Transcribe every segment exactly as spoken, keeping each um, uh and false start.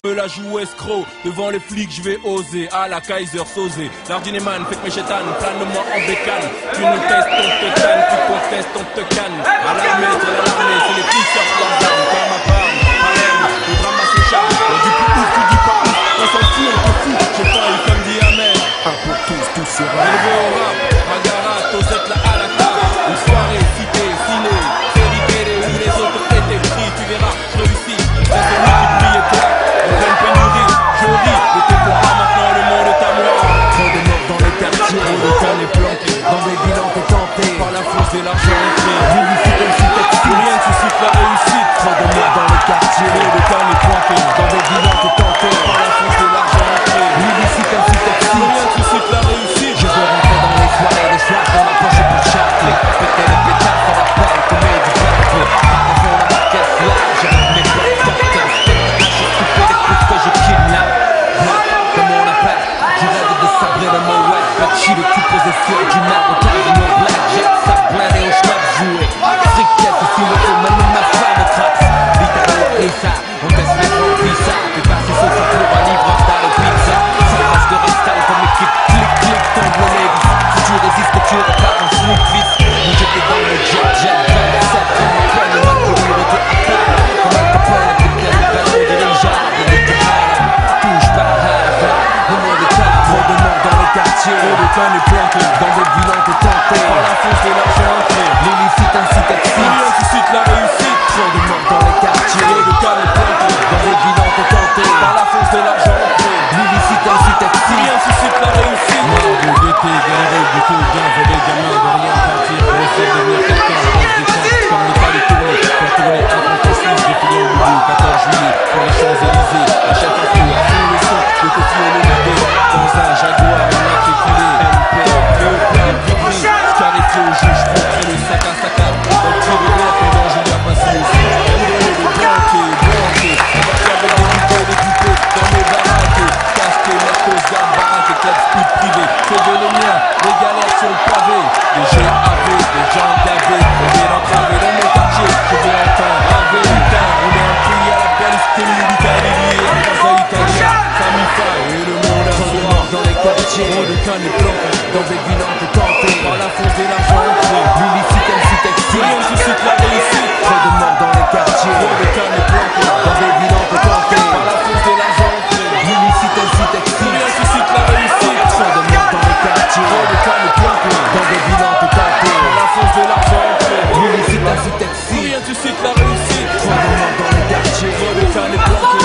Me la joue escroc, devant les flics je vais oser. À la Kaiser Sosé, Lardineman, fait que mes chétanes, plane-moi en bécane. Tu nous testes, on te canne, tu contestes, on te canne. À l'armée, c'est à l'armée, c'est les flics sortent leurs armes. Comme à Parme, Palerme, le drama se charge. On dit plus ouf, tu dis pas ouf, on s'en fout, on te fout. J'ai pas eu comme dit Amen. Un pour tous, tous sera. Élevé au rap, Bagara, Tosette la à la carte. Une soirée, cité, ciné, série télé où les autres étaient pris. Tu verras, je réussis, la sonnerie qui brille et claque. En pleine pénurie, je ris, mais t'es pour pas maintenant, le monde est à moi. Trop de morts dans les quartiers, Trop de temps est planqué. dans des bilans t'es tenté. Par la force et l'argent entré. L'illicite aussi Plus rien ne suscite la réussite. Trop de morts dans les quartiers, Trop de temps est planqué. dans des bilans t'es tenté. Par la force et l'argent entré. L'illicite aussi Plus toxique. rien ne suscite la réussite. Je veux rentrer dans les soirées, les soirs dans la poche pour chacler. Péter les pétards, ça rappelle que mes du peuple. Parfois on a ma caisse large, mes potes cartels. J'ai coupé les coups que je kidnappe. Comme on appelle, je rêve de sabrer le mot web. Batchi le cul posé sur du marbre, car de nos blackjack, ça blindé au schnapp joué. Strictesse sous le feu, même ma femme trappe. Vitalo et ça, on baisse les grands bizarres. Fais passer ce sac pour un livre à de pizza. Ça reste de restal comme équipe, clic clic, tombe le nez. Si tu résistes, tu repars en sneak fist. Nous j'étais dans le jet jet vingt-sept. Comme un poil, le mal courir était à table. Comme un copain, avec lequel le ballon dirigeable. Et le calme, touche pas à Harvard. Le monde est calme, trop de morts dans les quartiers. Trop de temps est planqué. Dans des bilans t'es tenté. Par la force et l'argent entré. L'illicite incite Plus excite. rien ne suscite la réussite. Trop de morts dans les quartiers. Trop de temps est planqué. Dans des bilans t'es tenté. Par la force et l'argent entré. L'illicite incite Plus excite. rien ne suscite la réussite. Mort de l'été, galéré, du tout, bien, j'ai des gamins de rien partir. Pour essayer de devenir quelqu'un, je reste des temps. Comme le pas les tourner, faire tourner un fantastique. J'ai fini au bout, quatorze juillet, pour les Champs-Élysées. La chef à fou, à fond le son, le petit au levé. Dans un jaguar, on a féculé. M P, Léopard, Vigny, scarré au juge, frotté le sac à sac à. On tire le blanc pendant Julia Passus. On donne le blanqué, blanqué. On va faire avec des bouteilles, des coupés dans mes baraques. Casqué, narcos, garde, baraque, club speed privé. Que de les miens, les galères sur le pavé. Des G A V, des gens gavés. On vient d'entraver dans mon quartier. Je veux entendre un véritable. On est un pays à la Berlusconi, l'Italie, un casa italien. Samifa et le monde à Trop de soi. morts dans les quartiers. Trop de cannes et planqué. Dans des bilans t'es tenté. Par la force et l'argent entré. L'illicite incite Plus rien ne excite. suscite la réussite. Trop de morts dans les quartiers. Trop de cannes et planqué. Dans des bilans t'es tenté. Par la force et l'argent entré. L'illicite incite Plus excite. rien ne suscite la réussite. Trop de morts dans les quartiers. Trop de cannes et planqué. Dans des bilans t'es tenté. Par la force de l'argent entré. L'illicite incite Plus excite. rien ne suscite la réussite. Trop de morts dans les quartiers. Trop de cannes et planqué.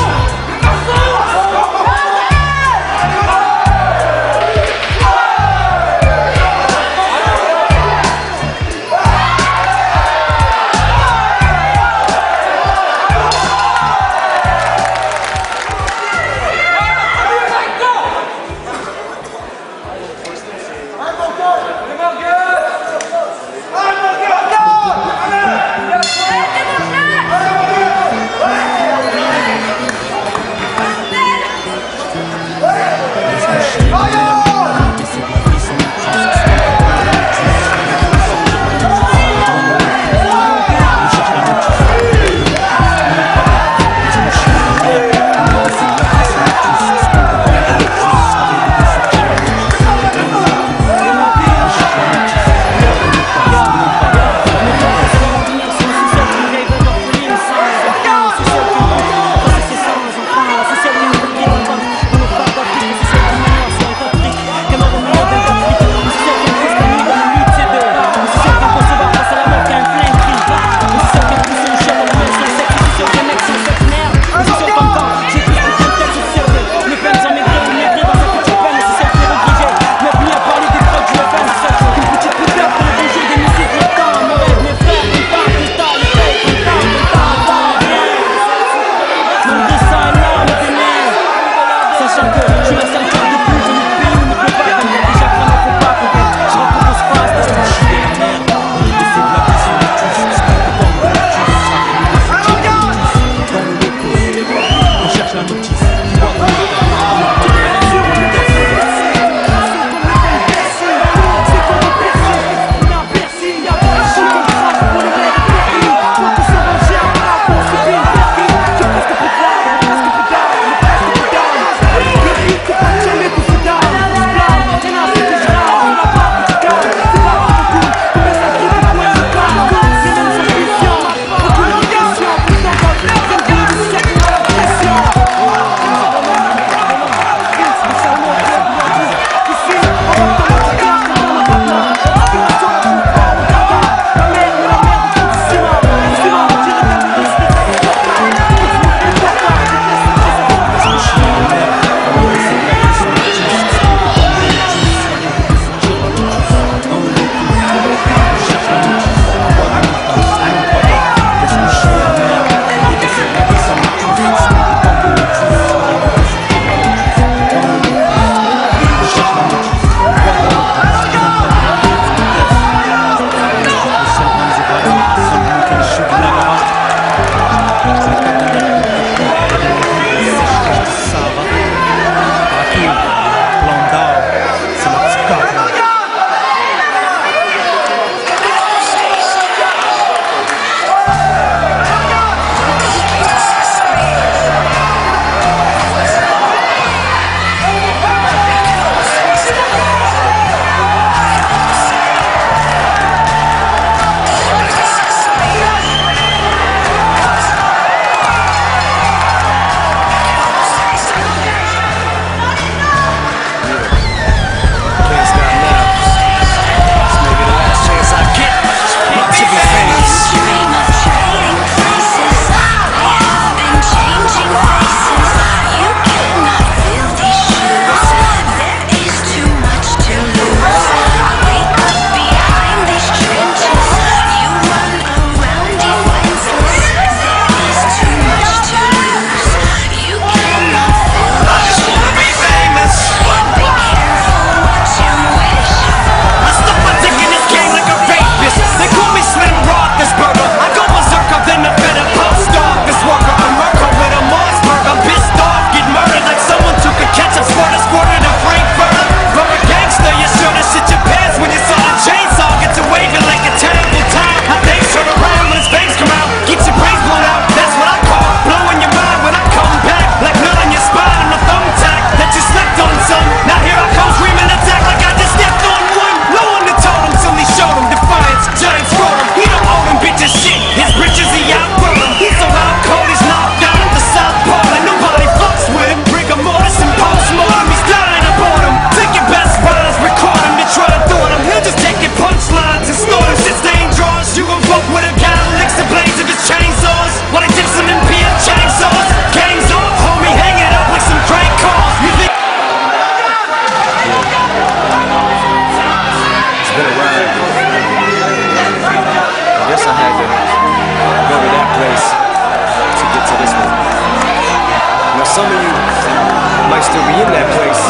some of you might still be in that place.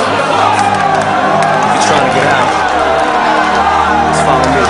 If you're trying to get out, just follow me.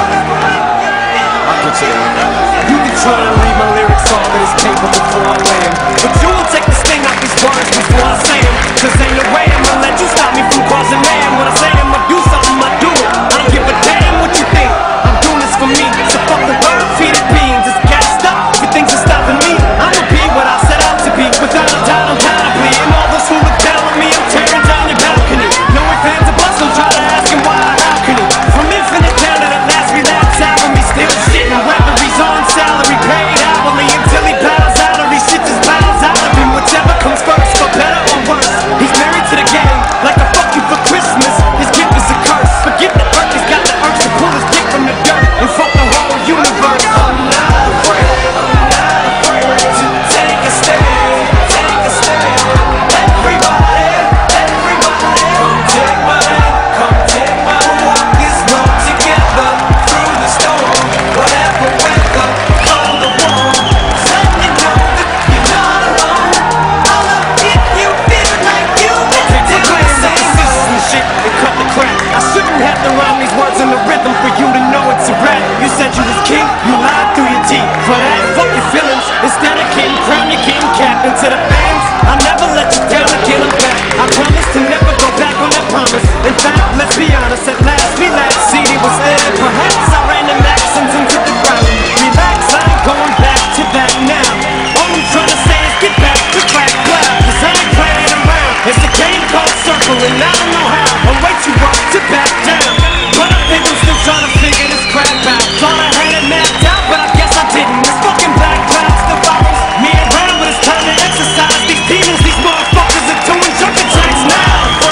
I'll get you there. You can try to read my lyrics all in this paper before I land, but you will take the sting out these words before I say them. Cause ain't no way I'm gonna let you stop me from crossing land. When I say I'm gonna do something, I do it. I don't give a damn what you think. I'm doing this for me. So fuck the word, feed it beans. It's gassed up. If things are stopping me, I'ma be what I set out to be. Without a doubt, undoubtedly. And all those who look down on me, I'm tearing down your balcony. No ifs, ands, or buts, don't try to ask him why or how can he. From infinite down to the last relapse album, he's still shitting whether he's on salary, paid hourly, until he bows out or he shit just bows out of him. Whichever comes first, for better or worse. He's married to the game, like a fuck you for Christmas. His gift is a curse. Forget the earth, he's got the urge to pull his dick from the dirt and fuck the whole universe. I'm not afraid, I'm not afraid to take a stand, take a stand. Everybody, everybody, come take my hand, come take my hand. We'll walk this road together through the storm, whatever weather, cold or warm. Let me know that you're not alone. I'll love if you feel like you've been doing the same. Scissors and shit and cut the crap. I shouldn't have to rhyme these words in the rhythm for you to know it's a rap. You said you was king, you lied through your teeth. For that, fuck your feelings. Instead of king, crown your king cap. And to the fans, I never let you down again, I'm back. I promise to never go back on that promise. In fact, let's be honest, at last we last C D was aired. Perhaps I ran the maxims into the ground. Relax, I ain't going back to that now. All I'm trying to say is get back to crack black. Cause I ain't playing around. It's a game called Circle and I don't know how or way too up to back down. But I think I'm still trying to figure this crap out. Thought I had it mapped out, but I guess I didn't. This fucking black cloud still follows me around, but it's time to exercise these demons. These motherfuckers are doing jumping jacks now. I'm not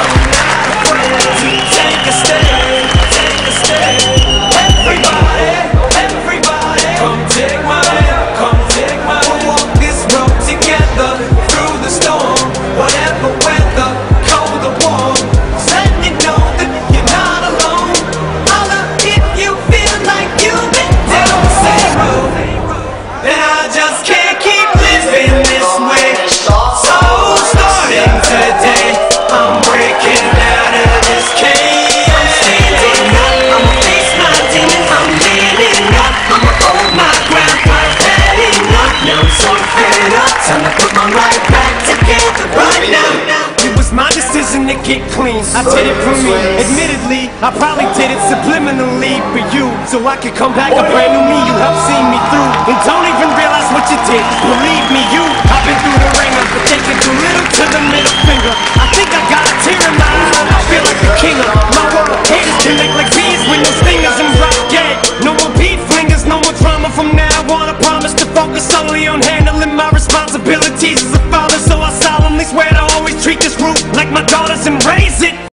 afraid to take a stand, take a stand. Everybody, everybody, come take my hand, come take my hand. We'll walk this road together through the storm, whatever weather, cold or warm. Let me know that you're not alone. I'll love if you feel like you've been down the same road. And I just can't keep living this way. So starting today, I'm breaking out of this cage. I'm standing up, I'ma face my demons. I'm leaning up, I'ma hold my ground. I've had enough, now I'm so fed up. Time to put my life back together right now. It was my decision to get clean. I did it for me. Admittedly, I probably did it subliminally for you, so I could come back a brand new me. You helped see me through, and don't even realize what you did. Believe me, you. I've been through the ringer, but taking too little to the middle finger. I think I got a tear in my eye. I feel like a king of my world. Haters connect like bees with no stingers and rock dead. No more beat flingers, no more drama from now on. I promise to focus solely on handling my responsibilities as a father. So I solemnly swear to always treat this root like my daughters and raise it.